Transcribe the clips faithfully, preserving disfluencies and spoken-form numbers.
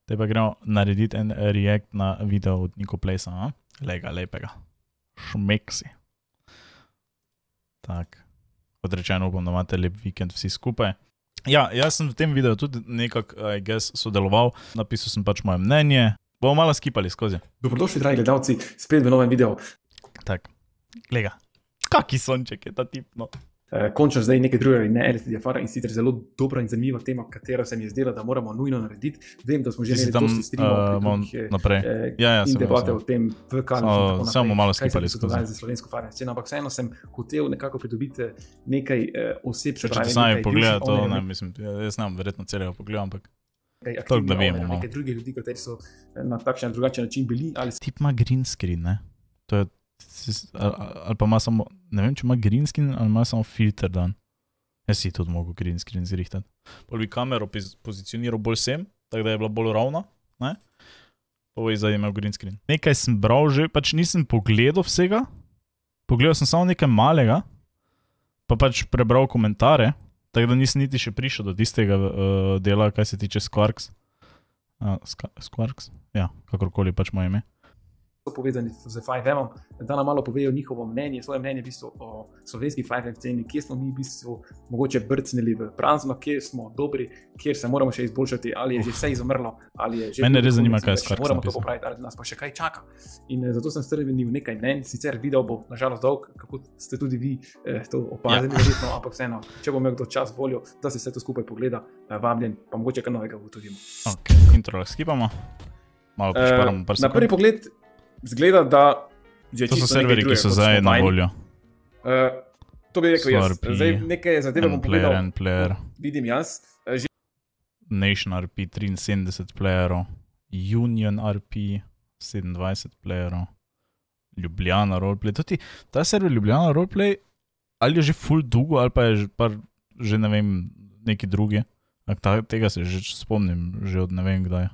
Te pa gremo narediti en react na video od Niko Plesa, a? Lega, lepega. Šmeksi. Tak. Odrečeno upam, da imate lep vikend vsi skupaj. Ja, jaz sem v tem videu tudi nekako, I guess, sodeloval. Napisal sem pač moje mnenje. Bomo malo skipali skozi. Dobrodošli, dragi gledalci, spet v novem videu. Tak, lega. Kaki sonček je ta tip, no. E, končno zdaj nekaj drugega in ne L S D Jafar in sicer zelo dobra in zanimiva tema, katero se mi je zdela, da moramo nujno narediti. Vem, da smo že imeli dosti streamov, uh, naprej. Eh, ja, ja, in debate o tem v kanalih. So, samo malo skipali skozi. Kaj se je za slovensko farming sceno, ampak vseeno sem hotel nekako pridobiti nekaj eh, oseb, se pravi. Če ti sami pogleda to, ne, mislim, jaz znam verjetno celega pogledam, ampak toliko da vemo. Nekaj drugih ljudi, kateri so na takšen drugačen način bili. Ali... Tip ima green screen, ne? To je, ali pa ima samo, ne vem, če ima green screen, ali ima samo filter dan. Jaz si tudi mogo green screen zrihtati. Pol bi kamero pozicioniral bolj sem, tako da je bila bolj ravna, ne? Pa bo zdaj imel green screen. Nekaj sem bral že, pač nisem pogledal vsega, pogledal sem samo nekaj malega, pa pač prebral komentare, tako da nisem niti še prišel do tistega uh, dela, kaj se tiče Squarks. Uh, Squarks? Ja, kakorkoli pač moje ime. Povezani z five M-om, da nam malo povejo njihovo mnenje, svoje mnenje v bistvu o slovenski five M sceni, kje smo mi v bistvu mogoče brcnili v prazno, kje smo dobri, kjer se moramo še izboljšati, ali je že vse izumrlo, ali je že... Mene res zanima, kaj je Squarks napisal. Moramo to popraviti, ali nas pa še kaj čaka. In zato sem strvenil nekaj mnenj, sicer video bo nažalost dolg, kako ste tudi vi eh, to opazili, ja. Verjetno, ampak vseeno, če bo imel kdo čas voljo, da se vse to skupaj pogleda, eh, vabljen, pa mogoče kaj novega ugotovimo. Ok, intro skipamo, malo pošparamo par sekund. Na prvi pogled zgleda, da... To so serveri, ki so zdaj na voljo. Uh, to bi rekel jaz. Zdaj nekaj zadeve bom player, pogledal. Player. Vidim jaz. Uh, že... Nation R P triinsedemdeset playerov. Union R P sedemindvajset playerov. Ljubljana Roleplay. Toti, ta server Ljubljana Roleplay ali je že full dugo, ali pa je že, par, že ne vem, neki drugi. Ta, tega se že spomnim, že od ne vem kdaj.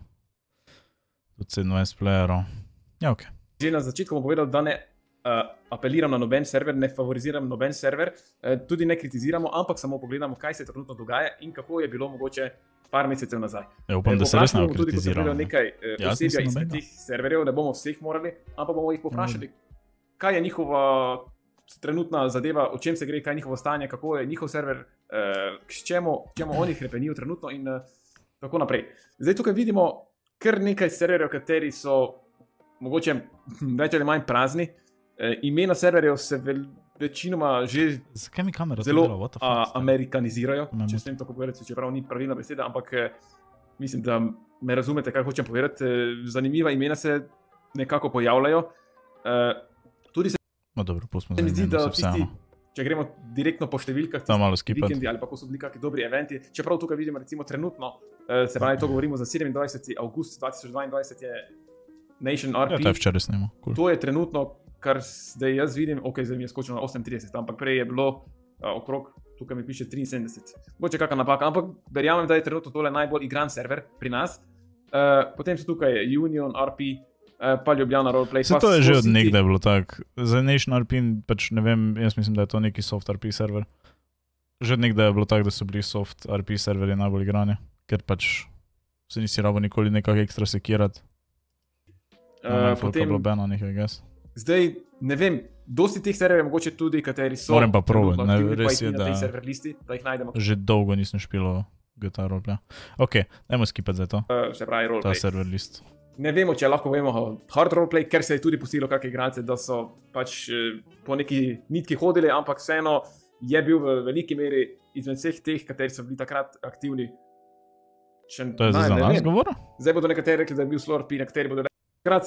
Od sedemindvajset playerov. Ja, okej. Okay. Že na začetku bom povedal, da ne uh, apeliram na noben server, ne favoriziram noben server, uh, tudi ne kritiziramo, ampak samo pogledamo, kaj se trenutno dogaja in kako je bilo mogoče par mesecev nazaj. Ja, upam, da se res ne kritiziramo. Tudi, ko sem gledal nekaj uh, osebja izmed teh serverjev, ne bomo vseh morali, ampak bomo jih poprašali, mm. kaj je njihova trenutna zadeva, o čem se gre, kaj je njihovo stanje, kako je njihov server, uh, k čemu, čemu oni hrepenijo trenutno in uh, tako naprej. Zdaj tukaj vidimo kar nekaj serverjev, kateri so mogoče več ali manj prazni. E, imena serverjev se vel, večinoma že zelo a, amerikanizirajo, če smem tako povedati, čeprav ni pravilna beseda, ampak mislim, da me razumete, kaj hočem povedati. Zanimiva imena se nekako pojavljajo. E, tudi se, no, dobro, se mi zdi, da tisti, če gremo direktno po številkah, tisti vikendi ali pa ko so bili kakšni dobri eventi, čeprav tukaj vidimo recimo trenutno, se pravi, to govorimo za sedemindvajseti avgust dva tisoč dvaindvajset je Nation R P. Ja, to je včeraj snimo. Cool. To je trenutno, kar zdaj jaz vidim, ok, zdaj mi je skočilo na osem trideset, ampak prej je bilo uh, okrog, tukaj mi piše triinsedemdeset. Mogoče kakšna napaka, ampak verjamem, da je trenutno tole najbolj igran server pri nas. Uh, potem so tukaj Union, R P, uh, pa Ljubljana Roleplay. Se to je že od nekdaj bilo tako. Za Nation R P, pač ne vem, jaz mislim, da je to neki soft R P server. Že od nekdaj je bilo tako, da so bili soft R P serverji najbolj igrani, ker pač se nisi rabo nikoli nekako ekstra sekirati. Uh, potem, nekaj, zdaj, ne vem, dosti teh serverjev mogoče tudi, kateri so... Moram pa probati, ne, res je, da, listi, da jih najdemo. Že dolgo nisem špilo G T A Roleplay. Ok, dajmo skipati za to, uh, se pravi Roleplay. Ta server list. Ne vemo, če lahko vemo Hard Roleplay, ker se je tudi pustilo kakšne igralce, da so pač uh, po neki nitki hodili, ampak vseeno je bil v veliki meri izmed vseh teh, kateri so bili takrat aktivni. Če, to je naj, za nas govoril? Zdaj bodo nekateri rekli, da je bil Slow R P, nekateri bodo krat,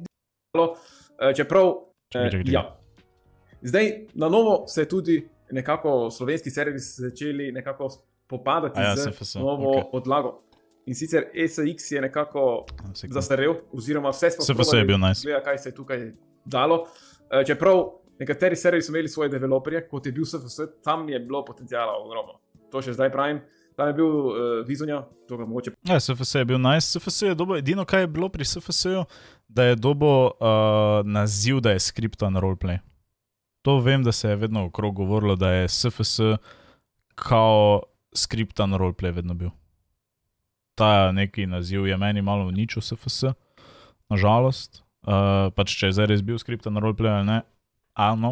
čeprav, eh, ja. Zdaj, na novo se je tudi nekako slovenski serverji začeli nekako popadati ja, z S F S, novo okay. podlago. In sicer S X je nekako zastarel, oziroma vse smo S F S je bil nice. Gleda, kaj se je tukaj dalo. Čeprav nekateri serverji so imeli svoje developerje, kot je bil S F S, tam je bilo potencijala ogromno. To še zdaj pravim. Tam je bil uh, Vizonja, to ga mogoče... Ja, S F S je bil nice. S F S je dobo, edino, kaj je bilo pri S F S-ju, da je dobo uh, naziv, da je skriptan roleplay. To vem, da se je vedno okrog govorilo, da je S F S kao skriptan roleplay vedno bil. ta neki naziv je meni malo uničil S F S, nažalost. Uh, pač če je zdaj res bil skripta na roleplay ali ne, ano.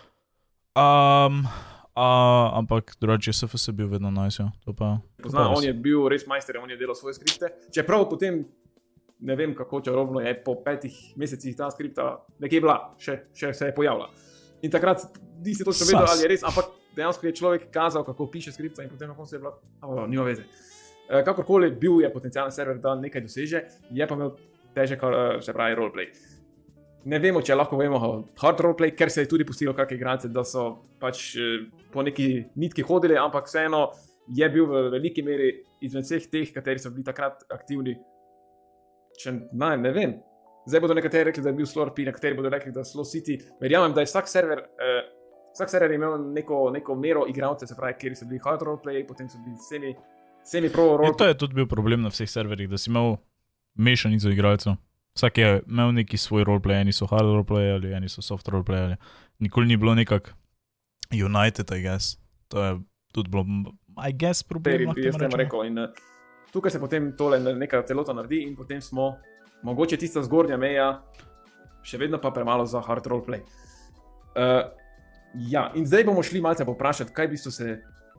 Um, uh, ampak drugače S F S je bil vedno nice, ja. To pa, Poznam, on je bil res majster, on je delal svoje skripte. Čeprav potem, ne vem kako čarobno je, po petih mesecih ta skripta nekje bila, še, še se je pojavila. In takrat nisi točno vedel, ali je res, ampak dejansko je človek kazal, kako piše skripta in potem na koncu je bila, oh, nima veze. Uh, kakorkoli bil je potencialen server, da nekaj doseže, je pa imel težek, uh, se pravi, roleplay. Ne vemo, če lahko vemo hard roleplay, ker se je tudi pustilo kakšne igralce, da so pač uh, po neki nitki hodili, ampak vseeno je bil v veliki meri izmed vseh teh, kateri so bili takrat aktivni. Če, ne, ne vem. Zdaj bodo nekateri rekli, da je bil Slow R P, nekateri bodo rekli, da je Slow City. Verjamem, da je vsak server, uh, vsak server imel neko, neko mero igralce, se pravi, kjer so bili hard roleplay, potem so bili semi, semi pro roleplay. In to je tudi bil problem na vseh serverih, da si imel mešanico igralcev. Vsak je imel neki svoj roleplay, eni so hard roleplay ali eni so soft roleplay ali nikoli ni bilo nekak united, I guess. To je tudi bilo, I guess, problem. Jaz sem rekel in uh, tukaj se potem tole neka celota naredi in potem smo mogoče tista zgornja meja, še vedno pa premalo za hard roleplay. Uh, ja, in zdaj bomo šli malce poprašati, kaj bi se...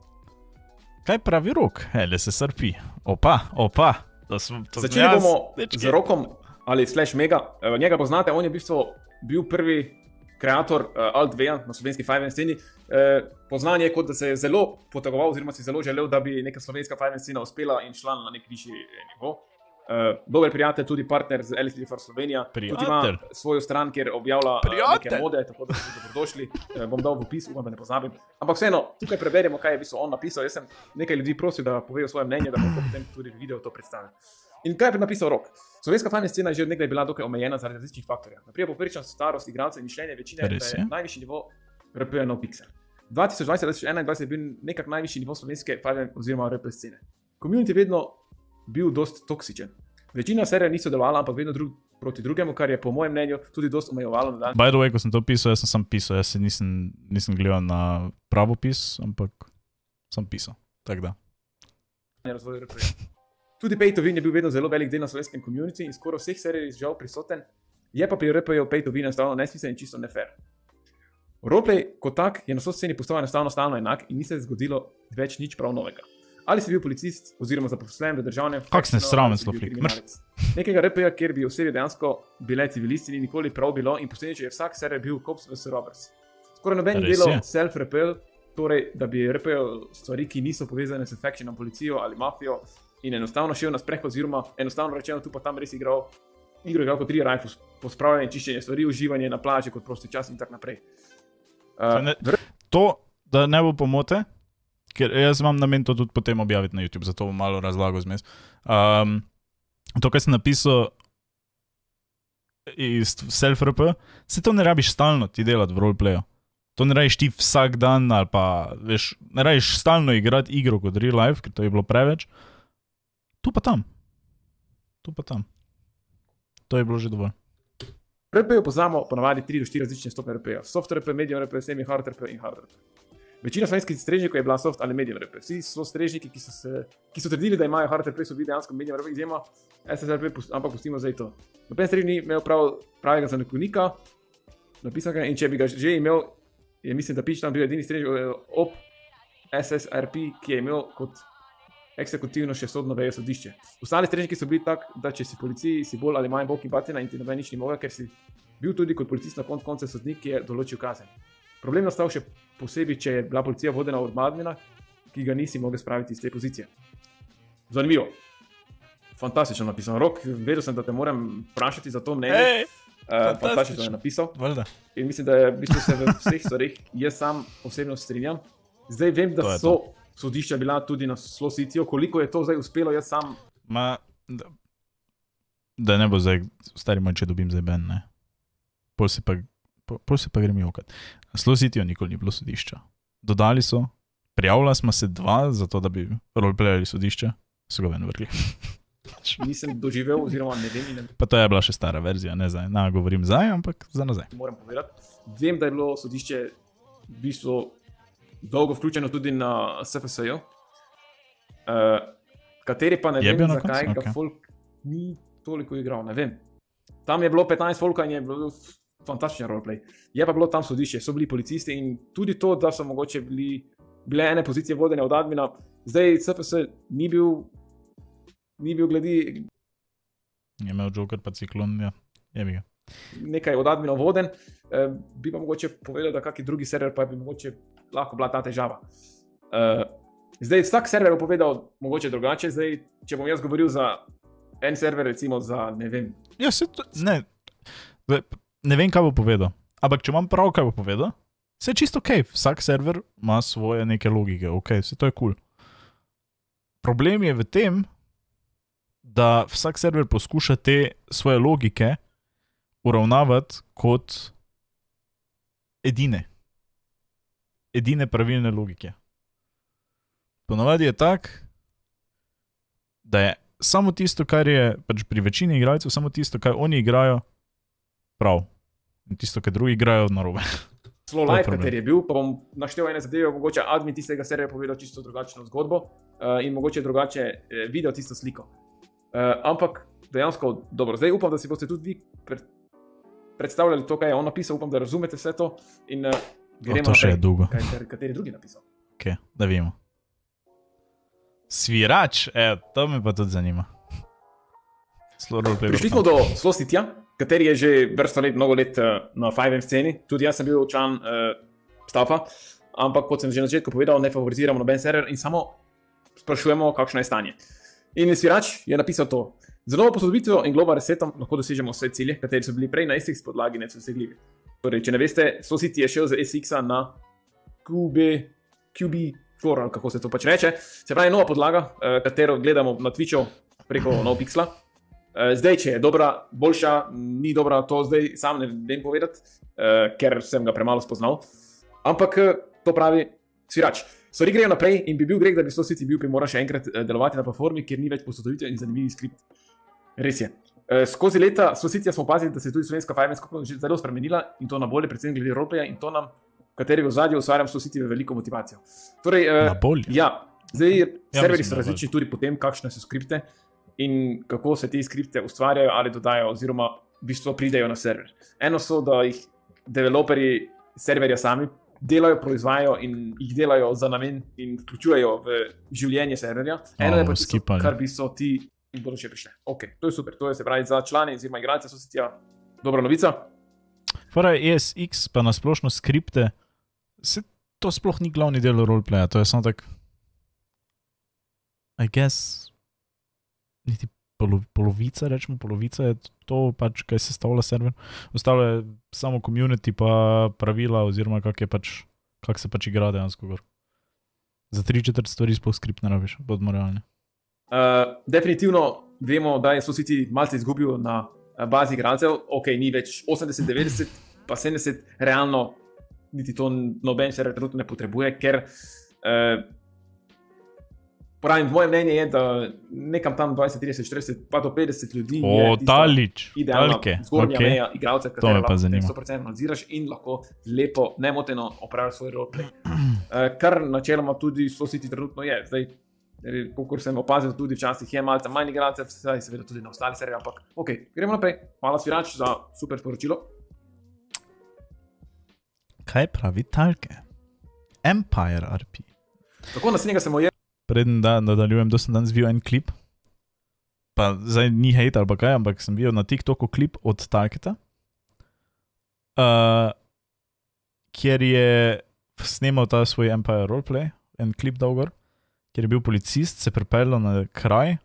Kaj pravi Rok? L S S R P. Opa, opa. Začeli bomo z Rokom ali slash Mega. Uh, njega poznate, on je v bistvu bil prvi kreator uh, Alt dve na slovenski five M sceni. Uh, poznan je kot, da se je zelo potegoval oziroma si zelo želel, da bi neka slovenska five M scena uspela in šla na nek višji nivo. Uh, dober prijatelj, tudi partner z L S D for Slovenija. Tudi ima svojo stran, kjer objavlja uh, neke mode, tako da so dobrodošli. Uh, bom dal v opis, upam, da ne pozabim. Ampak vseeno, tukaj preberemo, kaj je v bistvu on napisal. Jaz sem nekaj ljudi prosil, da povejo svoje mnenje, da bom potem tudi video to predstavil. In kaj je napisal Rok? Slovenska five M scena je že od nekdaj bila dokaj omejena zaradi različnih faktorjev. Naprej poprečna starost igralcev in mišljenje večine, da je najvišji nivo R P no pixel. dva tisoč dvajset do dva tisoč enaindvajset je bil nekak najvišji nivo slovenske five M oziroma R P scene. Community je vedno bil dost toksičen. Večina serija ni sodelovala, ampak vedno drug proti drugemu, kar je po mojem mnenju tudi dost omejevalo na dan. By the way, ko sem to pisal, jaz sem sam pisal, jaz se nisem, nisem gledal na pravopis, ampak sem pisal, tak da. Razvoj R P. Tudi Pay to Win je bil vedno zelo velik del na slovenskem community in skoraj vseh serij žal prisoten, je pa pri R P-ju Pay to Win enostavno nesmisel in čisto nefair. Roleplay kot tak je na vso sceni postal enostavno stalno enak in ni se zgodilo več nič prav novega. Ali si bil policist oziroma zaposlen v državnem... Kak se sramen sloflik, mrš? Nekega R P-ja, kjer bi osebi dejansko bile civilisti, ni nikoli prav bilo in posledično je vsak server bil cops vs robbers. Skoraj noben delal self-R P, torej da bi R P-jal stvari, ki niso povezane s factionom, policijo ali mafijo in enostavno šel na sprehod oziroma enostavno rečeno tu pa tam res igral igro igral kot tri rifle, pospravljanje, čiščenje stvari, uživanje na plaži kot prosti čas in tak naprej. Uh, ne, to, da ne bo pomote, ker jaz imam namen to tudi potem objaviti na YouTube, zato bom malo razlagal zmes. Um, to, kaj sem napisal iz self-R P, se to ne rabiš stalno ti delati v roleplayu. To ne rabiš ti vsak dan ali pa, veš, ne rabiš stalno igrati igro kot real life, ker to je bilo preveč. Tu pa tam. Tu pa tam. To je bilo že dovolj. R P-ju poznamo ponavadi tri do štiri različne stopnje R P-ja. Soft R P, medium R P, semi hard R P in hard R P. Večina slovenskih strežnikov je bila soft ali medium R P. Vsi so strežniki, ki so, se, ki so trdili, da imajo hard R P, so bili dejansko medium R P izjema, S S R P, ampak pustimo zdaj to. Noben strežnik ni imel prav, pravega zanekovnika, napisanega, in če bi ga že imel, je mislim, da pič tam bil edini strežnik ob S S R P, ki je imel kot eksekutivno še sodno vejo sodišče. Ostali strežniki so bili tak, da če si policiji, si bolj ali manj bolj kibatina in ti noben nič ni mogel, ker si bil tudi kot policist na konc konca sodnik, ki je določil kazen. Problem nastal še posebej, če je bila policija vodena od admina, ki ga nisi mogel spraviti iz te pozicije. Zanimivo. Fantastično napisano. Rok, vedel sem, da te moram vprašati za to mnenje. Hey, uh, fantastično je napisal. Valda. In mislim, da je v bistvu se v vseh stvareh jaz sam osebno strinjam. Zdaj vem, da so sodišča bila tudi na Slow Cityju. Koliko je to zdaj uspelo, jaz sam... Ma, da, da ne bo zdaj, stari moj, če dobim zdaj ben, ne. Pol se pa, pol se pa grem jokat. Na Slow Cityju nikoli ni bilo sodišča. Dodali so, prijavila smo se dva, zato da bi roleplayali sodišče, so ga ven vrli. Nisem doživel, oziroma ne vem. Ne... Pa to je bila še stara verzija, ne zdaj. Na, govorim zdaj, ampak za nazaj. Moram povedati. Vem, da je bilo sodišče v bistvu dolgo vključeno tudi na S F S-ju. Uh, kateri pa ne Je vem, bil na zakaj koncu? ga Okej. folk ni toliko igral, ne vem. Tam je bilo petnajst folka in je bilo fantastičen roleplay. Je pa bilo tam sodišče, so bili policisti in tudi to, da so mogoče bili, bile ene pozicije vodenja od admina. Zdaj C F S ni bil, ni bil glede Je imel Joker pa ciklon, ja. Je bi ga. nekaj od adminov voden, eh, bi pa mogoče povedal, da kakšen drugi server pa bi mogoče lahko bila ta težava. Uh, zdaj, vsak server bo povedal mogoče drugače, zdaj, če bom jaz govoril za en server, recimo za, ne vem. Ja, se to, ne, ne vem, kaj bo povedal. Ampak, če imam prav, kaj bo povedal, se je čisto ok. Vsak server ima svoje neke logike, ok, se to je kul. Cool. Problem je v tem, da vsak server poskuša te svoje logike uravnavati kot edine. Edine pravilne logike. Ponavadi je tak, da je samo tisto, kar je pač pri večini igralcev, samo tisto, kar oni igrajo, prav. In tisto, kar drugi igrajo, narobe. Slow life, kateri je bil, pa bom naštel ene zadeve, mogoče admin tistega serverja povedal čisto drugačno zgodbo uh, in mogoče drugače eh, videl tisto sliko. Uh, ampak dejansko, dobro, zdaj upam, da si boste tudi vi pred, predstavljali to, kaj je on napisal, upam, da razumete vse to in uh, gremo o, to še je dolgo. Kaj, kaj, kateri drugi napisal. Ok, da vidimo. Svirač, e, to me pa tudi zanima. Prišli smo do Slow City-ja, kateri je že vrsto let, mnogo let uh, na five M sceni. Tudi jaz sem bil član uh, staffa, ampak kot sem že na začetku povedal, ne favoriziramo noben server in samo sprašujemo, kakšno je stanje. In Svirač je napisal to. Z novo posodobitvijo in global resetom lahko dosežemo vse cilje, kateri so bili prej na S X podlagi nedosegljivi. Torej, če ne veste, Slow City je šel z S X-a na Q B, Q B four, ali kako se to pač reče. Se pravi, nova podlaga, uh, katero gledamo na Twitchu preko NoPixla. Uh, zdaj, če je dobra, boljša, ni dobra, to zdaj sam ne vem povedati, uh, ker sem ga premalo spoznal. Ampak uh, to pravi Svirač. Stvari grejo naprej in bi bil greh, da bi Slow City bil primoran še enkrat uh, delovati na platformi, kjer ni več posodobitev in zanimivi skript. Res je. Uh, skozi leta Slow City smo opazili, da se je tudi slovenska five M skupnost že zelo spremenila in to na bolje, predvsem glede roleplaya in to nam, katerega v zadju ustvarjam Slow City v veliko motivacijo. Torej, uh, na bolje? Ja, zdaj ja, serveri so mislim, različni tudi po tem, kakšne so skripte in kako se te skripte ustvarjajo ali dodajo oziroma v bistvu pridejo na server. Eno so, da jih developerji serverja sami delajo, proizvajajo in jih delajo za namen in vključujejo v življenje serverja. Eno oh, je pa tisto, kar bi so ti in bodo še prišle. Ok, to je super, to je se pravi za člane oziroma igralce Slow City-ja dobra novica. Fora E S X pa nasplošno skripte, se to sploh ni glavni del roleplaya, to je samo tak I guess niti polo, polovica, rečemo polovica je to pač, kaj se stavlja server. Ostalo je samo community pa pravila oziroma kak je pač, kak se pač igra dejansko gor. Za tri četrt stvari sploh skript ne rabiš, bodimo realni. Uh, definitivno vemo, da je Slow City malce izgubil na bazi igralcev, ok, ni več osemdeset, devetdeset, pa sedemdeset, realno niti to noben server trenutno ne potrebuje, ker uh, pravim, moje mnenje je, da nekam tam dvajset, trideset, štirideset, pa do petdeset ljudi o, je talič, idealna talke. Zgornja Okay. meja igralcev, To me pa zanima. sto procentno nadziraš in lahko lepo, nemoteno opraviš svoj roleplay. Uh, kar načeloma tudi Slow City trenutno je. Zdaj, kakor sem opazil, tudi včasih je malce manj igralcev, zdaj seveda tudi na ostali seriji, ampak ok, gremo naprej. Hvala Svirač za super sporočilo. Kaj pravi talke? Empire R P. Tako, naslednjega sem ojel. Preden da nadaljujem, da sem danes videl en klip, pa zdaj ni hejt ali pa kaj, ampak sem videl na TikToku klip od Talketa, uh, kjer je snemal ta svoj Empire roleplay, en klip dal gor, kjer je bil policist, se pripeljal na kraj,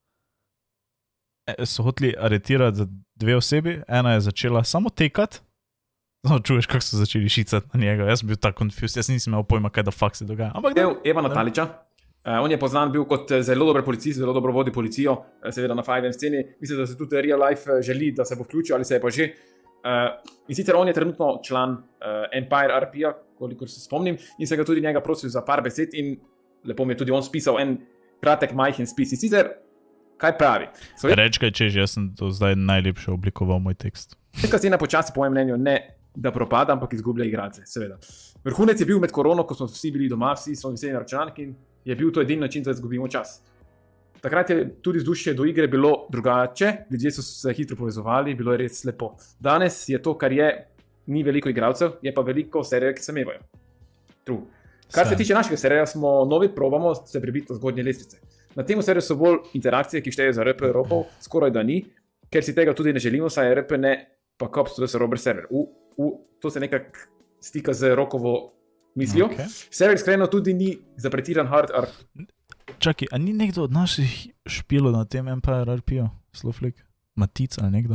so hoteli aretirati za dve osebi, ena je začela samo tekati, no, čuješ, kako so začeli šicati na njega, jaz sem bil tak confused, jaz nisem imel pojma, kaj da fuck se dogaja. Ampak da, Eva Nataliča, uh, on je poznan bil kot zelo dober policist, zelo dobro vodi policijo, seveda na five M sceni, mislim, da se tudi real life želi, da se bo vključil ali se je pa že. Uh, in sicer on je trenutno član uh, Empire R P-ja, kolikor se spomnim, in se ga tudi njega prosil za par besed in lepo mi je tudi on spisal en kratek majhen spis. In sicer, kaj pravi? Sovjet... Reč kaj češ, jaz sem to zdaj najlepše oblikoval moj tekst. Sovjetska scena počasi, po mojem mnenju, ne da propada, ampak izgublja igralce, seveda. Vrhunec je bil med korono, ko smo vsi bili doma, vsi smo veseli na računalniki in je bil to edini način, da izgubimo čas. takrat je tudi vzdušje do igre bilo drugače, ljudje so se hitro povezovali, bilo je res lepo. Danes je to, kar je, ni veliko igralcev, je pa veliko serijev, ki se mevajo. True. Kar se tiče našega serija, smo novi, probamo se prebiti na zgodnje lestvice. Na tem seriju so bolj interakcije, ki štejejo za R P Evropo, skoraj da ni, ker si tega tudi ne želimo, saj R P ne, pa Cops, to je Robert server. U, u, to se nekako stika z Rokovo mislijo. Okay. Server iskreno tudi ni zapretiran hard R P. Čakaj, a ni nekdo od naših špilo na tem Empire R P-u? Slowflake? Matic ali nekdo?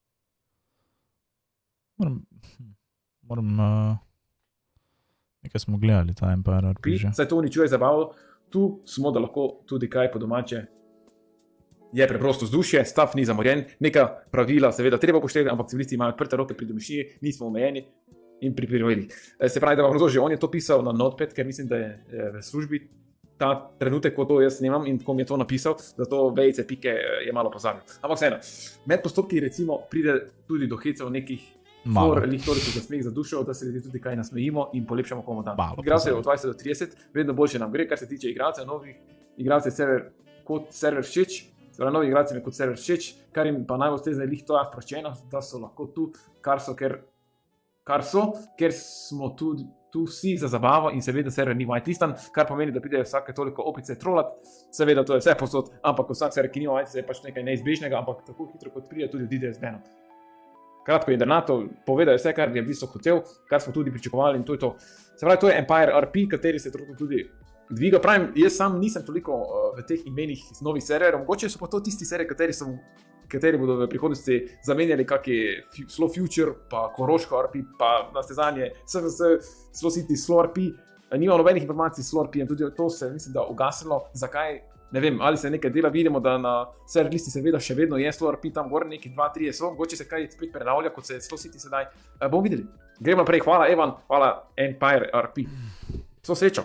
Moram, moram, uh, nekaj smo gledali ta Empire R P že. Saj to uničuje zabavo, tu smo, da lahko tudi kaj po domače. Je preprosto vzdušje, stav ni zamorjen, neka pravila seveda treba poštevati, ampak civilisti imajo odprte roke pri domišljiji, nismo omejeni in pri priroji. Se pravi, da vam razloži, on je to pisal na Notepad, ker mislim, da je v službi ta trenutek, ko to jaz snemam in ko mi je to napisal, zato vejce, pike je malo pozabil. Ampak vseeno, med postopki recimo pride tudi do hecev nekih for, toliko za smeh za dušo, da se tudi kaj nasmejimo in polepšamo komu dan. Igralce je od dvajset do trideset, vedno boljše nam gre, kar se tiče igralcev, novih igralcev server kot server všeč, seveda novi igralci mi kot server všeč, kar jim pa najbolj stezne lih to je sproščeno, da so lahko tu, kar so, ker, kar so, ker smo tudi tu vsi za zabavo in seveda server ni whitelistan, kar pomeni, da pridejo vsake toliko opice trolat, seveda to je vse posod, ampak vsak server, ki nima whitelist, je pač nekaj neizbežnega, ampak tako hitro kot pride, tudi odide z benom. Kratko, internato povedajo vse, kar je v bistvu hotel, kar smo tudi pričakovali in to je to. Se pravi, to je Empire R P, kateri se trenutno tudi dviga. Pravim, jaz sam nisem toliko uh, v teh imenih iz novih serverov, mogoče so pa to tisti seriji, kateri, sem, kateri bodo v prihodnosti zamenjali kakšne Slow Future, pa Koroško R P, pa nastezanje S V S, Slow City, Slow R P. Nima nobenih informacij s Slow R P in tudi to se mislim, da ugasilo. Zakaj? Ne vem, ali se nekaj dela, vidimo, da na server listi seveda še vedno je Slow R P, tam gor neki dva, tri so, mogoče se kaj spet prenavlja, kot se je Slow City sedaj. Uh, bomo videli. Gremo naprej, hvala Evan, hvala Empire R P. So srečo.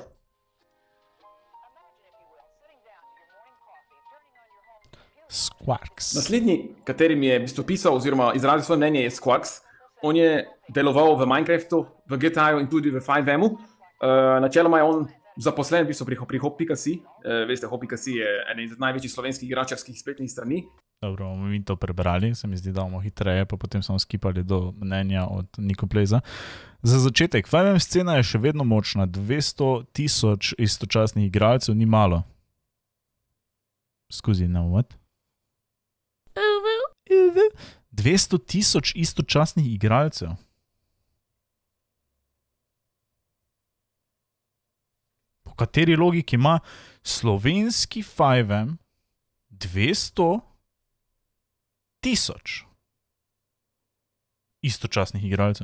Squarks. Naslednji, kateri mi je v bistvu pisal oziroma izrazil svoje mnenje, je Squarks. On je deloval v Minecraftu, v G T A-ju in tudi v five emu. Uh, načeloma je on zaposlen v bistvu pri, pri hop pika si. Uh, veste, hop pika si je eden iz največjih slovenskih igračarskih spletnih strani. Dobro, bomo mi to prebrali, se mi zdi, da bomo hitreje, pa potem smo skipali do mnenja od Nikopleza. Za začetek, five em scena je še vedno močna, dvesto tisoč istočasnih igralcev ni malo. Skuzi, now what? dvesto tisoč istočasnih igralcev. Po kateri logiki ima slovenski five em dvesto tisoč istočasnih igralcev?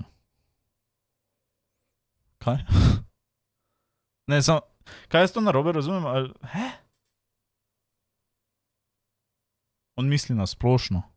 Kaj? Ne, samo, kaj jaz to narobe razumem? Ali, he? On misli na splošno.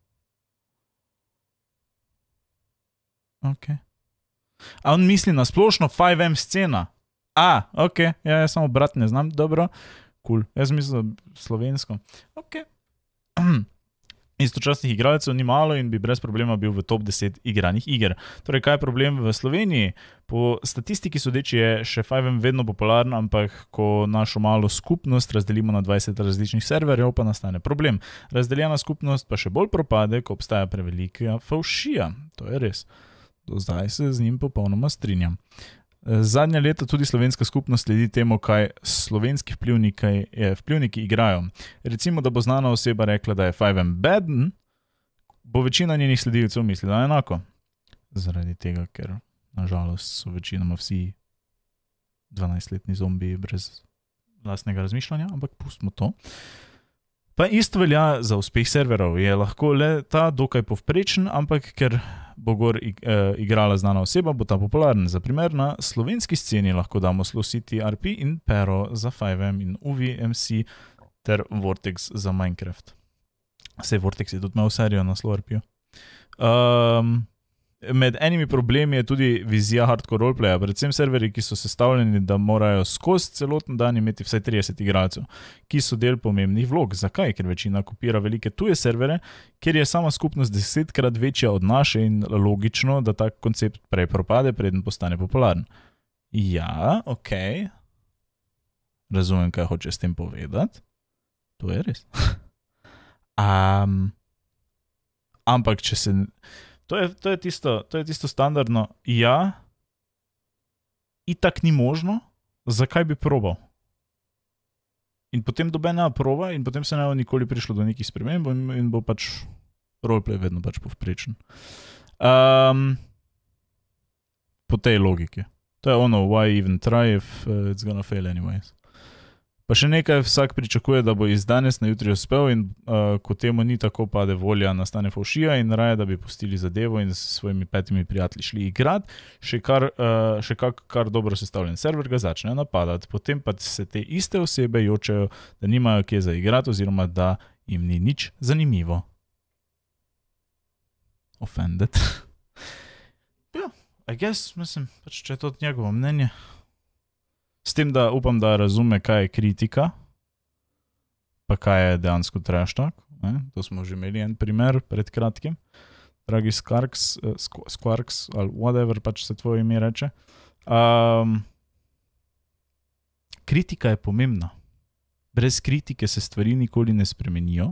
Ok. A on misli na splošno five em scena? A, ok, ja, jaz samo brat ne znam, dobro, cool, jaz mislim slovensko. Ok. Istočasnih igralcev ni malo in bi brez problema bil v top deset igranih iger. Torej, kaj je problem v Sloveniji? Po statistiki sodeči je še five em vedno popularen, ampak ko našo malo skupnost razdelimo na dvajset različnih serverjev, pa nastane problem. Razdeljena skupnost pa še bolj propade, ko obstaja prevelika favšija. To je res. Do zdaj se z njim popolnoma strinjam. Zadnja leta tudi slovenska skupnost sledi temu, kaj slovenski vplivniki, vplivniki igrajo. Recimo, da bo znana oseba rekla, da je five em baden, bo večina njenih sledilcev mislila enako. Zaradi tega, ker nažalost so večinoma vsi dvanajstletni zombiji brez lastnega razmišljanja, ampak pustimo to. Pa isto velja za uspeh serverov. Je lahko le ta dokaj povprečen, ampak ker bo gor igrala znana oseba, bo ta popularen. Za primer, na slovenski sceni lahko damo Slow City R P in Pero za five em in U V M C ter Vortex za Minecraft. Sej Vortex je tudi imel serijo na Slow R P-ju. Um, med enimi problemi je tudi vizija hardcore roleplaya, predvsem serveri, ki so sestavljeni, da morajo skozi celoten dan imeti vsaj trideset igralcev, ki so del pomembnih vlog. Zakaj? Ker večina kopira velike tuje servere, kjer je sama skupnost desetkrat večja od naše in logično, da tak koncept prej propade, preden postane popularen. Ja, ok. Razumem, kaj hoče s tem povedati. To je res. um, ampak, če se... To je, to je, tisto, to je tisto standardno. Ja, itak ni možno, zakaj bi probal? In potem dobena proba in potem se ne bo nikoli prišlo do nekih sprememb in, in bo pač roleplay vedno pač povprečen. Um, po tej logiki. To je ono, why even try if uh, it's gonna fail anyways. Pa še nekaj, vsak pričakuje, da bo iz danes na jutri uspel in uh, ko temu ni tako, pade volja, nastane fovšija in raje, da bi pustili zadevo in s svojimi petimi prijatelji šli igrat, še kar, uh, še kak, kar dobro sestavljen server ga začne napadati, potem pa se te iste osebe jočejo, da nimajo kje za igrati oziroma da jim ni nič zanimivo. Offended. Ja, I guess, mislim, pač, če je to njegovo mnenje. S tem, da upam, da razume, kaj je kritika, pa kaj je dejansko trash talk. Ne? To smo že imeli en primer pred kratkim. Dragi Skarks, uh, Skarks ali whatever pač se tvoje ime reče. Um, kritika je pomembna. Brez kritike se stvari nikoli ne spremenijo.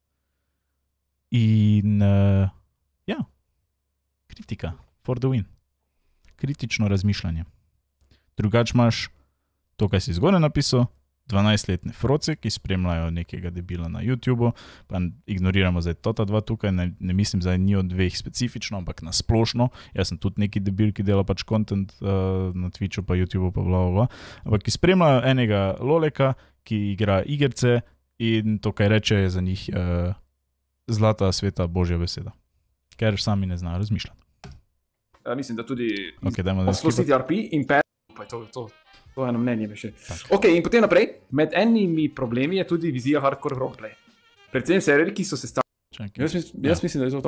In uh, ja, kritika, for the win. Kritično razmišljanje. Drugač imaš to, kaj si zgoraj napisal, dvanajstletne froce, ki spremljajo nekega debila na YouTubeu, pa ignoriramo zdaj tota dva tukaj, ne, ne mislim zdaj ni od dveh specifično, ampak na splošno. Jaz sem tudi neki debil, ki dela pač content uh, na Twitchu, pa YouTubeu, pa bla, bla, bla. Ampak ki spremljajo enega loleka, ki igra igerce in to, kaj reče, je za njih uh, zlata, sveta, božja beseda. Ker sami ne znajo razmišljati. Ja, mislim, da tudi okay, poslo C D R P in P pa je to, to. To je eno mnenje še. Ok, in potem naprej, med enimi problemi je tudi vizija hardcore roleplay. Predvsem serverji, ki so se stavili. Jaz, mis, jaz ja. mislim, da je to to.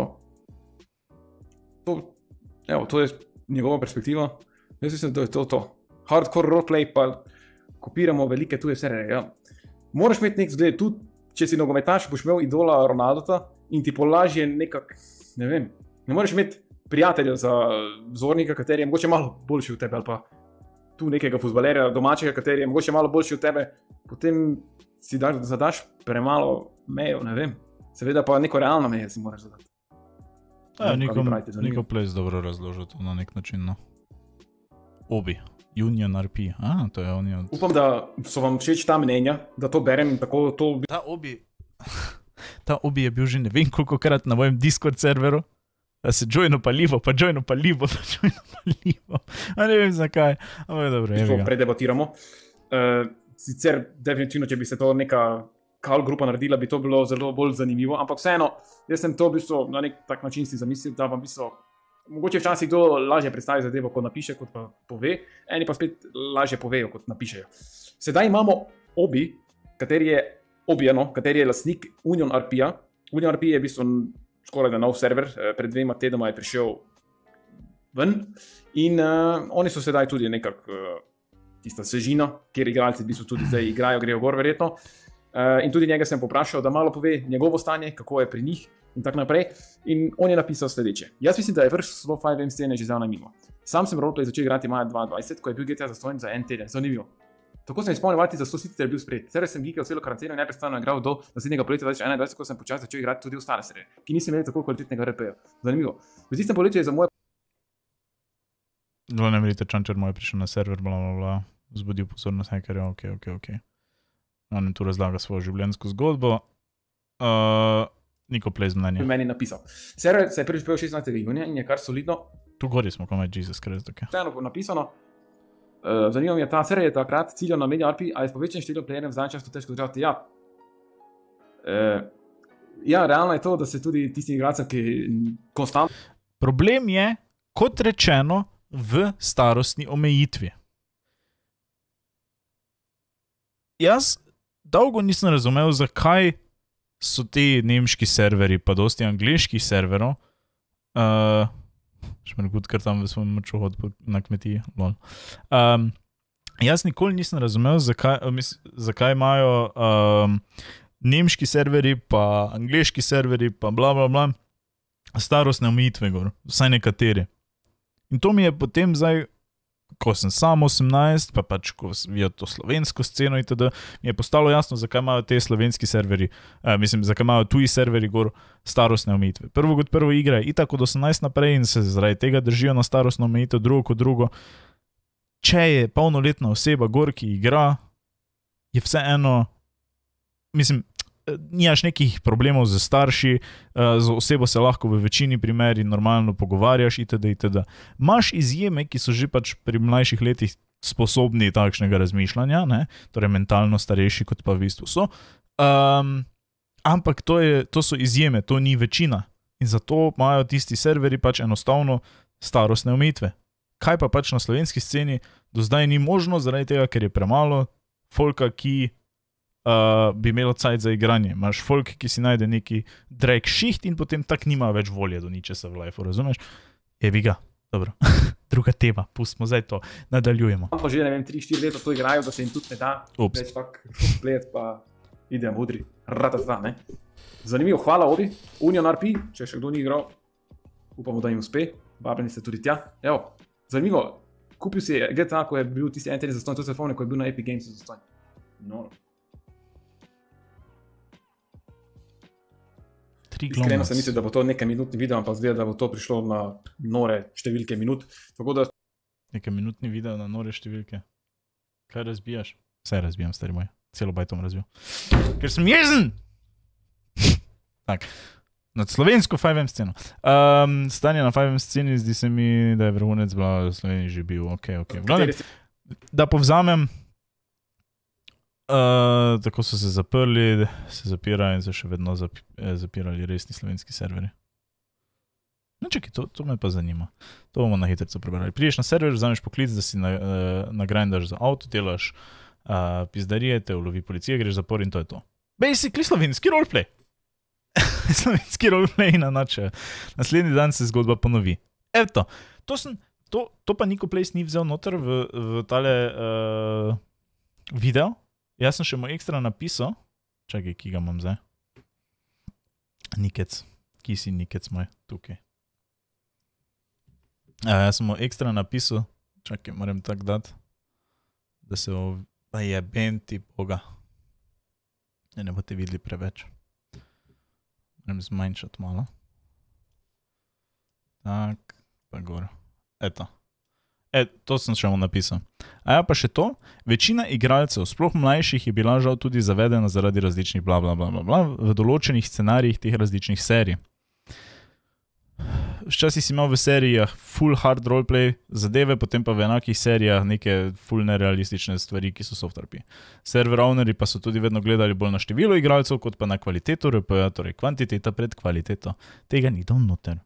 To, evo, to je njegova perspektiva. Jaz mislim, da je to to. Hardcore roleplay pa kopiramo velike tuje serverje. Ja. Moraš imeti nek zgled, tudi če si nogometaš, boš imel idola Ronaldota in ti polažje nekak, ne vem, ne moreš imeti prijatelja za vzornika, kateri je mogoče malo boljši od tebe ali pa tu nekega fuzbalerja domačega, kateri je mogoče malo boljši od tebe, potem si daš, zadaš premalo mejo, ne vem. Seveda pa neko realno mejo si moraš zadati. Ja, Niko Place dobro razložil to na nek način, no. Obi, Union R P, a, to je oni od... Upam, da so vam všeč ta mnenja, da to berem in tako to... Ta Obi, ta Obi je bil že ne vem kolikokrat na mojem Discord serveru. Da se joino palivo, pa joino palivo, pa joino palivo. A ne vem zakaj. Ampak dobro, je ga. Predebatiramo. Uh, sicer definitivno, če bi se to neka call grupa naredila, bi to bilo zelo bolj zanimivo. Ampak vseeno, jaz sem to v bistvu na nek tak način si zamislil, da vam v bistvu mogoče včasih kdo lažje predstavi zadevo, kot napiše, kot pa pove. Eni pa spet lažje povejo, kot napišejo. Sedaj imamo Obi, kateri je Objano, kateri je lastnik Union R P-a. Union R P je v bistvu skoraj da nov server, pred dvema tednoma je prišel ven in uh, oni so sedaj tudi nekak uh, tista svežina, kjer igralci v bistvu tudi zdaj igrajo, grejo gor verjetno. Uh, in tudi njega sem poprašal, da malo pove njegovo stanje, kako je pri njih in tako naprej. In on je napisal sledeče. Jaz mislim, da je vrš Slow five M scene že zdavnaj mimo. Sam sem roleplay začel igrati maja dva tisoč dvajset, ko je bil G T A zastonj za en teden. Zanimivo. Tako sem izpolnil vati za sto sicer je bil sprejet. Server sem geekal celo karanteno in neprestano igral do naslednjega poletja dva tisoč enaindvajset, ko sem počasi začel igrati tudi ostale serije, ki niso imeli tako kvalitetnega R P-ja. Zanimivo. V tistem poletju je za moje... Bilo ne verite, Čančer moj prišel na server, bla, bla, bla, vzbudil pozornost hackerja, ok, ok, ok. On tu razlaga svojo življenjsko zgodbo. Uh, Niko Place mnenje. Meni napisal. Server se je prvič pojel šestnajstega junija in je kar solidno. Tu gori smo, komaj Jesus Christ, ok. Vseeno napisano. Uh, zanimivo mi je, ta serija je takrat ciljal na Media R P, ali s povečanim številom playerjev v zadnjem času težko držati. Ja. Uh, ja, realno je to, da se tudi tisti igralci, ki konstantno... Problem je, kot rečeno, v starostni omejitvi. Jaz dolgo nisem razumel, zakaj so ti nemški serveri, pa dosti angliških serverov, uh, Šmergut, ker tam v svojem moču hod na kmetiji. Um, jaz nikoli nisem razumel, zakaj, mis, zakaj imajo um, nemški serveri, pa angliški serveri, pa bla, bla, bla, starostne omejitve gor, vsaj nekateri. In to mi je potem zdaj ko sem sam osemnajst, pa pač ko vijo to slovensko sceno itd., mi je postalo jasno, zakaj imajo te slovenski serveri, eh, mislim, zakaj imajo tuji serveri gor starostne omejitve. Prvo kot prvo igra je itak od osemnajst naprej in se zaradi tega držijo na starostno omejitev, drugo kot drugo. Če je polnoletna oseba gor, ki igra, je vseeno, mislim, nimaš nekih problemov z starši, z osebo se lahko v večini primeri normalno pogovarjaš itd. itd. Imaš izjeme, ki so že pač pri mlajših letih sposobni takšnega razmišljanja, ne? Torej mentalno starejši, kot pa v bistvu so. Um, ampak to, je, to so izjeme, to ni večina. In zato imajo tisti serveri pač enostavno starostne omejitve. Kaj pa pač na slovenski sceni do zdaj ni možno, zaradi tega, ker je premalo folka, ki Uh, bi imelo cajt za igranje. Imaš folk, ki si najde neki drag šiht in potem tak nima več volje do ničesa v lifeu, razumeš? Evi ga, dobro. Druga tema, pustimo zdaj to, nadaljujemo. Pa že, ne vem, tri štiri leta to igrajo, da se jim tudi ne da. Ups. Več pak splet, pa idem udri. Ratata, ne? Zanimivo, hvala Odi. Union R P, če še kdo ni igral, upamo, da jim uspe. Vabljeni ste tudi tja. Evo, zanimivo, kupil si G T A, ko je bil tisti en teden zastojn, to se spomnim, ko je bil na Epic Games zastojn. No, iskreno sem mislil, da bo to nekaj minutni video, ampak zdaj, da bo to prišlo na nore številke minut. Tako da... Nekaj minutni video na nore številke. Kaj razbijaš? Vse razbijam, stari moj. Celo bajtom razbijam. Ker sem jezen! Tak. Nad slovensko five M sceno. Um, stanje na five M sceni zdi se mi, da je vrhunec bila v Sloveniji že bil. Ok, ok. Glavne, da povzamem, Uh, tako so se zaprli, se zapirajo in so še vedno zapi, eh, zapirali resni slovenski serveri. No čekaj, to, to me pa zanima. To bomo na hitrico prebrali. Priješ na server, vzameš poklic, da si na, uh, nagrindaš za avto, delaš uh, pizdarije, te ulovi policija, greš zapor in to je to. Basically slovenski roleplay. Slovenski roleplay na nače. Naslednji dan se zgodba ponovi. Eto, to, sem, to, to pa Niko Place ni vzel noter v, v tale uh, video. Jaz sem še mu ekstra napisal, čakaj, ki ga imam zdaj. Nikec, ki si Nikec moj, tukaj. A, jaz sem mu ekstra napisal, čakaj, moram tak dati, da se o... Pa jebem ti boga. Ne, ne boste videli preveč. Moram zmanjšati malo. Tak, pa gor. Eto. E, to sem še mu napisal. A ja pa še to, večina igralcev, sploh mlajših, je bila žal tudi zavedena zaradi različnih bla bla bla bla bla v določenih scenarijih teh različnih serij. Včasih si imel v serijah full hard roleplay zadeve, potem pa v enakih serijah neke full nerealistične stvari, ki so soft R P. Server ownerji pa so tudi vedno gledali bolj na število igralcev, kot pa na kvaliteto R P-ja, torej kvantiteta pred kvaliteto. Tega ni dal noter.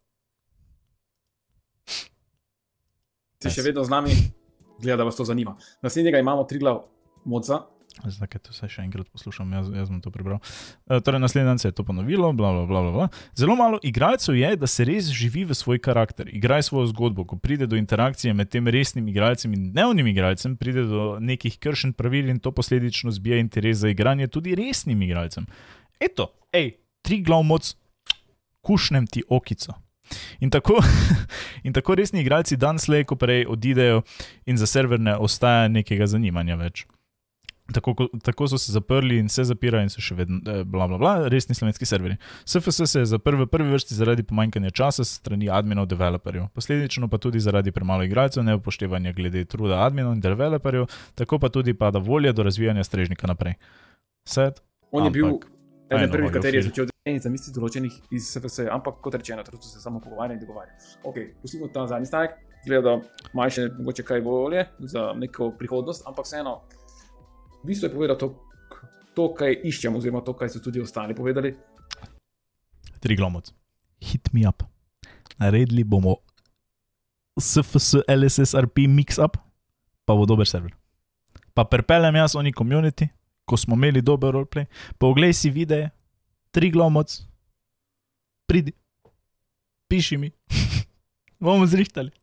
Si še vedno z nami, gleda, da vas to zanima. Naslednjega imamo Triglav Modza. Zdaj, kaj to se še enkrat poslušam, jaz, jaz bom to prebral. E, torej, naslednji dan se je to ponovilo, bla, bla, bla, bla. Zelo malo igralcev je, da se res živi v svoj karakter. Igraj svojo zgodbo, ko pride do interakcije med tem resnim igralcem in dnevnim igralcem, pride do nekih kršen pravil in to posledično zbija interes za igranje tudi resnim igralcem. Eto, ej, Triglav Modz, kušnem ti okico. In tako, in tako resni igralci dan slej, ko prej odidejo in za server ne ostaja nekega zanimanja več. Tako, tako so se zaprli in se zapirajo in so še vedno bla bla bla, resni slovenski serveri. S F S se je zaprl v prvi vrsti zaradi pomanjkanja časa strani adminov developerjev. Posledično pa tudi zaradi premalo igralcev, neupoštevanja glede truda adminov in developerjev, tako pa tudi pada volja do razvijanja strežnika naprej. Sad, On je bil I eden know prvih, what you kateri je feel. začel delati zamisli določenih iz S F S, ampak kot rečeno, trenutno se samo pogovarja in dogovarja. Ok, pustimo ta zadnji stavek, gleda, da ima še mogoče kaj volje za neko prihodnost, ampak vseeno, v bistvu je povedal to, to, kaj iščemo, oziroma to, kaj so tudi ostali povedali. Triglav Modz, hit me up. Naredili bomo S F S L S S R P mix-up, pa bo dober server. Pa pripeljem jaz oni community, ko smo imeli dober roleplay, pa oglej si videe, Triglav Modz, pridi, piši mi, bomo zrihtali.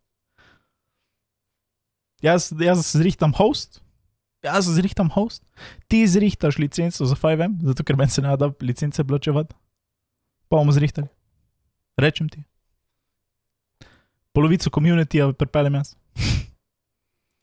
Jaz, jaz zrihtam host, jaz zrihtam host, ti zrihtaš licenco za five M, zato ker meni se ne da licence plačevati, pa bomo zrihtali. Rečem ti. Polovico community-ja pripeljem jaz.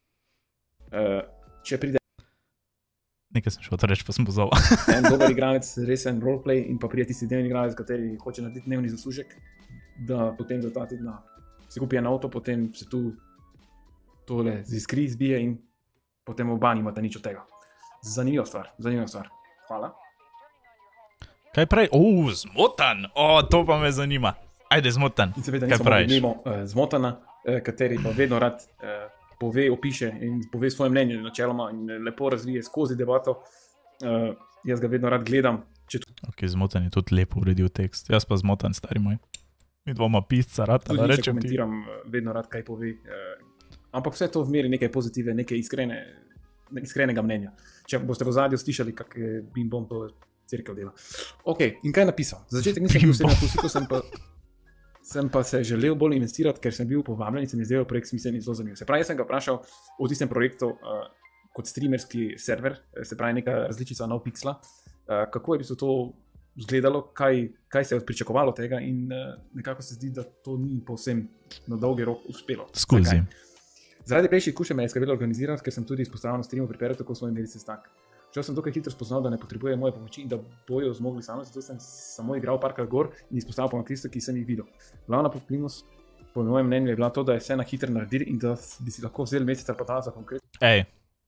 če pride nekaj sem šel to reči, pa sem pozval. en dober igralec, resen roleplay in pa prije tisti dnevni igralec, kateri hoče narediti dnevni zaslužek, da potem za ta tedna se kupi en avto, potem se tu tole ziskri, izbije in potem oba nimata nič od tega. Zanimiva stvar, zanimiva stvar. Hvala. Kaj pravi? O, zmotan! O, to pa me zanima. Ajde, zmotan. In seveda nisem mogli mimo uh, zmotana, uh, kateri pa vedno rad uh, pove, opiše in pove svoje mnenje načeloma in lepo razvije skozi debato. Uh, jaz ga vedno rad gledam. Če tu... Ok, zmotan je tudi lepo uredil tekst. Jaz pa zmotan, stari moj. Mi dvoma pisca, rad, da rečem ti. Komentiram vedno rad, kaj pove. Uh, ampak vse to v meri neke pozitive, neke iskrene, iskrenega mnenja. Če boste v zadju slišali, kak bim bom to cirkev dela. Ok, in kaj je napisal? Za začetek nisem bil vse na pusiku, sem pa sem pa se želel bolj investirati, ker sem bil povabljen in se mi zdel projekt smiseln in zelo zanimiv. Se pravi, jaz sem ga vprašal o tistem projektu uh, kot streamerski server, se pravi neka različica NoPixela, uh, kako je bi se to izgledalo, kaj, kaj se je pričakovalo tega in uh, nekako se zdi, da to ni povsem na dolgi rok uspelo. Skozi. Zaradi prejšnjih izkušenj me je skrbelo organizirati, ker sem tudi izpostavljen na streamu priperal, tako smo imeli sestanek. Če sem dokaj hitro spoznal, da ne potrebuje moje pomoči in da bojo zmogli sami, zato sem samo igral parkrat gor in izpostavil pomanjkljivosti, ki sem jih videl. Glavna pomanjkljivost, po mojem mnenju, je bila to, da je vse na hitro naredili in da bi si lahko vzeli mesec ali pa ta za konkretno. Ej.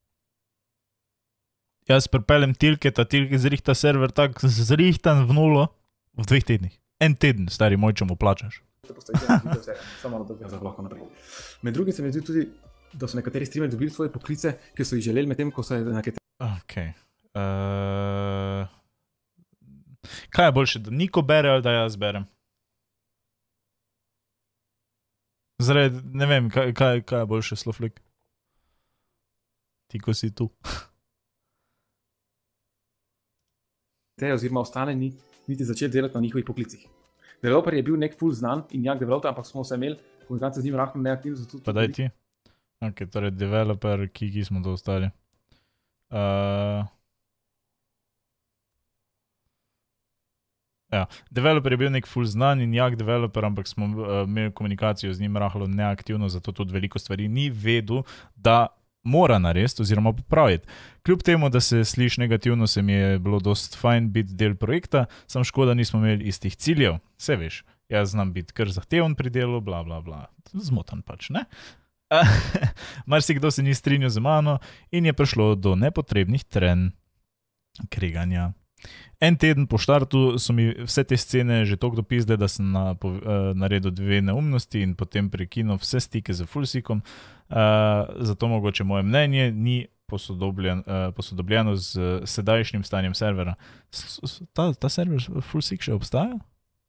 Jaz pripeljem tilke, ta tilke zrihta server tak zrihtan v nulo v dveh tednih. En teden, stari moj, če mu plačaš. Samo malo dobijo za lahko naprej. Med drugim se mi zdi tudi, da so nekateri streameri dobili svoje poklice, ki so jih želeli med tem, ko so na kateri. Ok. Uh, kaj je boljše, da Niko bere ali da jaz berem? Zaradi, ne vem, kaj, kaj, kaj je boljše, Sloflik? Ti, ko si tu. Te oziroma ostale ni niti začeti delati na njihovih poklicih. Developer je bil nek full znan in jak developer, ampak smo se imeli komunikacijo z njim rahno neaktivno. Zato pa daj ti. Ok, torej developer, ki, ki smo to ostali. Uh, ja, developer je bil nek full znan in jak developer, ampak smo uh, imeli komunikacijo z njim rahlo neaktivno, zato tudi veliko stvari ni vedel, da mora narediti oziroma popraviti. Kljub temu, da se sliši negativno, se mi je bilo dost fajn biti del projekta, sam škoda nismo imeli istih ciljev. Vse veš, jaz znam biti kar zahteven pri delu, bla bla bla. Zmotan pač, ne? Marsikdo se ni strinjal z mano in je prišlo do nepotrebnih trenj kreganja. En teden po štartu so mi vse te scene že toliko dopisde, da sem na, po, uh, naredil dve neumnosti in potem prekinil vse stike z fullsikom. Uh, zato mogoče moje mnenje ni posodobljen, uh, posodobljeno z uh, sedajšnjim stanjem servera. S, s, ta, ta server fullsik še obstaja?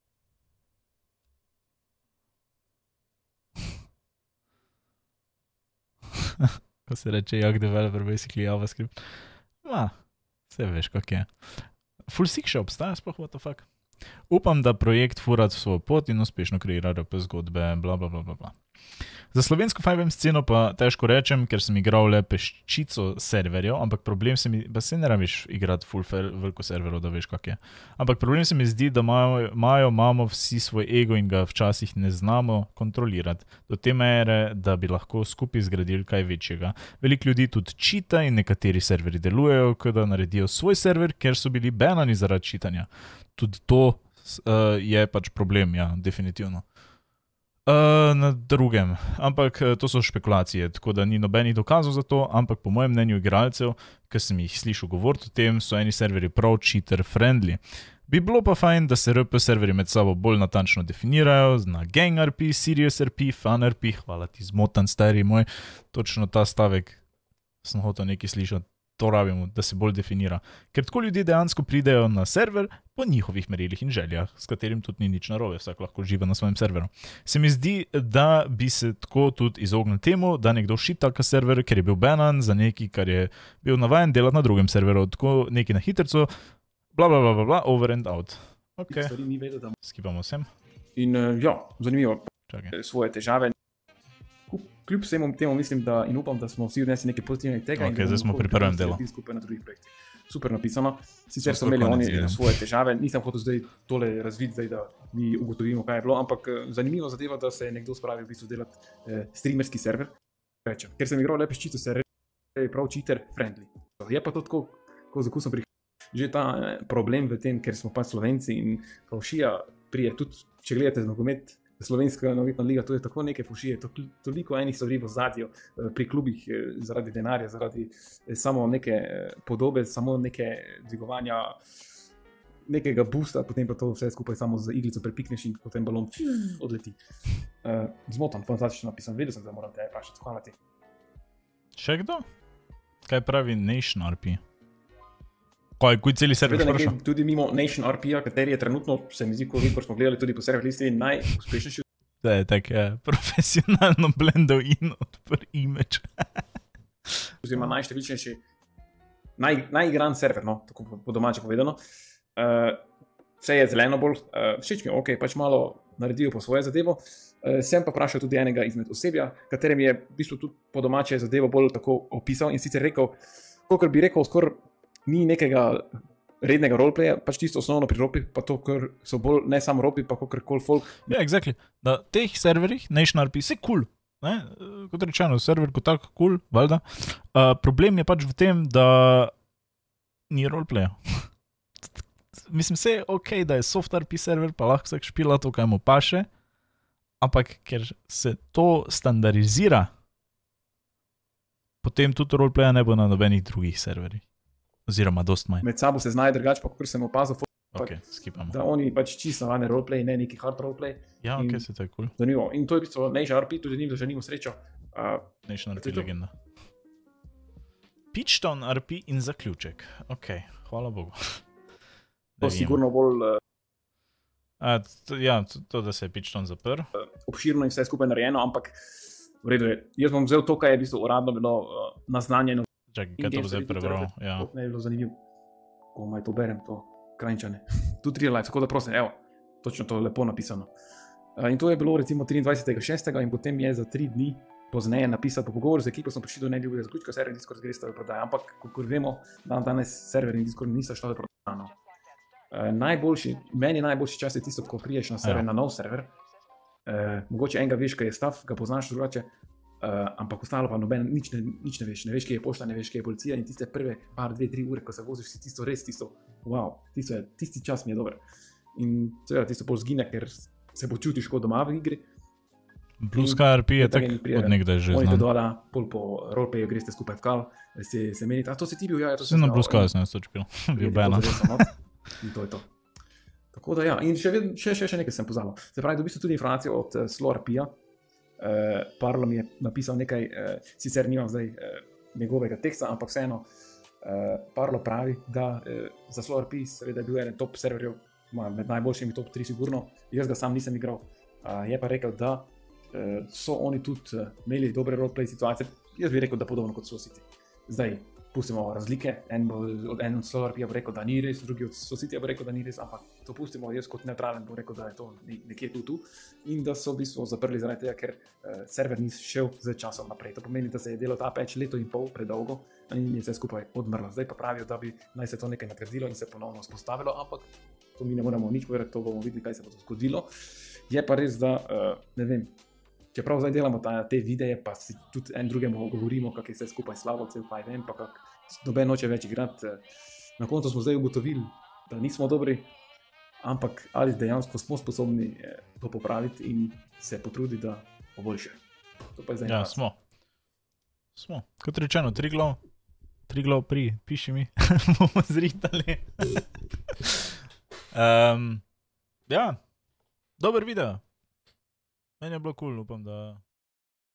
Ko se reče jak developer, basically JavaScript. Ma, vse veš, kak je. Fullsik še obstaja, sploh what the fuck. Upam, da projekt fura svojo pot in uspešno kreira R P zgodbe, bla bla bla bla bla. Za slovensko five M sceno pa težko rečem, ker sem igral le peščico serverjev, ampak problem se mi, pa se ne rabiš igrati full veliko serverov, da veš kak je. Ampak problem se mi zdi, da imajo, imamo vsi svoj ego in ga včasih ne znamo kontrolirati. Do te mere, da bi lahko skupaj zgradili kaj večjega. Veliko ljudi tudi čita in nekateri serveri delujejo, kot da naredijo svoj server, ker so bili banani zaradi čitanja. Tudi to uh, je pač problem, ja, definitivno. Uh, na drugem, ampak to so špekulacije, tako da ni nobenih dokazov za to, ampak po mojem mnenju igralcev, ki sem jih slišal govoriti o tem, so eni serveri prav cheater-friendly. Bi bilo pa fajn, da se R P serveri med sabo bolj natančno definirajo, na gang R P, serious R P, fun R P, hvala ti zmotan stari moj, točno ta stavek sem hotel nekaj slišati. To rabimo, da se bolj definira. Ker tako ljudje dejansko pridejo na server po njihovih merilih in željah, s katerim tudi ni nič narobe, vsak lahko živa na svojem serveru. Se mi zdi, da bi se tako tudi izognil temu, da nekdo šita ka server, ker je bil banan za nekaj, kar je bil navajen delati na drugem serveru, tako nekaj na hitrco, bla bla bla bla bla, over and out. Ok, skipamo vsem. In uh, ja, zanimivo, Čakaj. Svoje težave. Kljub vsemu temu mislim, da in upam, da smo vsi odnesli nekaj pozitivnih tega. Ok, zdaj smo pri prvem delu. Skupaj na drugih projektih. Super napisano. Sicer so imeli oni svoje težave, nisem hotel zdaj tole razviti, zdaj, da mi ugotovimo, kaj je bilo, ampak zanimivo zadeva, da se je nekdo spravil v bistvu delati eh, streamerski server. Rečem. Ker sem igral le peščico server, je prav cheater friendly. Je pa to tako, ko zakusom prihaja. Že ta eh, problem v tem, ker smo pa Slovenci in faušija prije, tudi če gledate nogomet, slovenska nogometna liga, to je tako neke faušije, to, toliko enih stvari v zadju eh, pri klubih eh, zaradi denarja, zaradi eh, samo neke eh, podobe, samo neke dvigovanja, nekega boosta, potem pa to vse skupaj samo z iglico prepikneš in potem balon odleti. Eh, zmotan, fantastično napisan, vedel sem, da moram te vprašati, hvala ti. Še kdo? Kaj pravi Nation R P? Kaj, kuj celi server sprašal? Tudi mimo Nation R P-ja, kateri je trenutno, se mi zdi, koliko smo gledali tudi po server listi, najuspešnejši. Da je tak eh, profesionalno blendal in odpr image. Oziroma najštevilčnejši, naj, najigran server, no, tako po domače povedano. Uh, vse je zeleno bolj, uh, všeč mi je, ok, pač malo naredijo po svoje zadevo. Uh, sem pa vprašal tudi enega izmed osebja, katerem je v bistvu tudi po domače zadevo bolj tako opisal in sicer rekel, kolikor bi rekel, skoraj ni nekega rednega roleplaya, pač tisto osnovno pri ropi, pa to, ker so bolj ne samo ropi, pa kakorkoli folk. Ja, yeah, exactly. Na teh serverih, Nation R P, vse cool. Ne? Kot rečeno, server kot tak cool, valjda. Uh, problem je pač v tem, da ni roleplaya. Mislim, vse je ok, da je soft R P server, pa lahko vsak špila to, kaj mu paše, ampak ker se to standardizira, potem tudi roleplaya ne bo na nobenih drugih serverih. Oziroma, dost manj. Med sabo se znaje drugače, pa kakor sem opazil, ok, skipamo. Da oni pač čisto navadne roleplay, ne neki hard roleplay. Ja, ok, se to je cool. Zanimivo. In to je v bistvu Nation R P, tudi njim želimo srečo. Uh, Nation R P legenda. Pitchtown R P in zaključek. Ok, hvala Bogu. To sigurno bolj... Uh, A, to, ja, to, da se je Pitchtown zaprl. Uh, obširno in vse skupaj narejeno, ampak v redu je. Jaz bom vzel to, kaj je v bistvu uradno bilo uh, naznanjeno. Čakaj, kaj to bo zdaj prebral? Ja. Ne je bilo zanimivo. Ko maj to berem, to krajnčane. Tu real life, tako da prosim, evo, točno to lepo napisano. Uh, in to je bilo recimo triindvajsetega šestega in potem je za tri dni pozneje napisal po pogovoru z ekipo, smo prišli do neljubega zaključka, server in Discord gresta v prodajo. Ampak, kot vemo, dan danes server in Discord niso šla v prodajo. Uh, najboljši, meni najboljši čas je tisto, ko priješ na server, ja. Na nov server. Uh, mogoče enega veš, kaj je stav, ga poznaš drugače. Uh, ampak ostalo pa noben, nič ne, nič ne veš, ne veš, kje je pošta, ne veš, kje je policija in tiste prve par, dve, tri ure, ko se voziš, si tisto res, tisto, wow, tisto je, tisti čas mi je dober. In seveda tisto pol zgine, ker se počutiš kot doma v igri. Blue Sky R P je tak od nekdaj že znam. Oni te doda, pol po roleplayu greste skupaj v kal, se, se menite, a to si ti bil, ja, to si sem na Blue Sky, sem jaz to čepil, bil bena. In to je to. Tako da ja, in še, še, še, še nekaj sem pozabil. Se pravi, dobil sem tudi informacijo od uh, Slow R P-ja. Uh, Parlo mi je napisal nekaj, uh, sicer nimam zdaj uh, njegovega teksta, ampak vseeno uh, Parlo pravi, da uh, za Slow R P seveda je bil eden top serverjev, med najboljšimi top tri sigurno, jaz ga sam nisem igral, uh, je pa rekel, da uh, so oni tudi uh, imeli dobre roleplay situacije, jaz bi rekel, da podobno kot SoCity. Zdaj, pustimo razlike, en, bo, en od Slow R P-ja bo rekel, da ni res, drugi od SoCity-ja bo rekel, da ni res, ampak to pustimo, jaz kot neutralen bo rekel, da je to nekje tu tu in da so v bistvu zaprli zaradi tega, ker uh, server ni šel z časom naprej. To pomeni, da se je delal ta patch leto in pol predolgo in je vse skupaj odmrlo. Zdaj pa pravijo, da bi naj se to nekaj nadgradilo in se ponovno vzpostavilo, ampak to mi ne moramo nič povedati, to bomo videli, kaj se bo zgodilo. Je pa res, da uh, ne vem, čeprav zdaj delamo ta, te videe, pa si tudi en drugemu govorimo, kak je vse skupaj slabo, cel five M, pa kak noben noče več igrati. Na koncu smo zdaj ugotovili, da nismo dobri, ampak ali dejansko smo sposobni to popraviti in se potruditi, da poboljše. To pa je zdaj ja, nas. Smo. Smo. Kot rečeno, Triglav, Triglav pri, piši mi, bomo zritali. um, ja, dober video. Meni je bilo cool, upam, da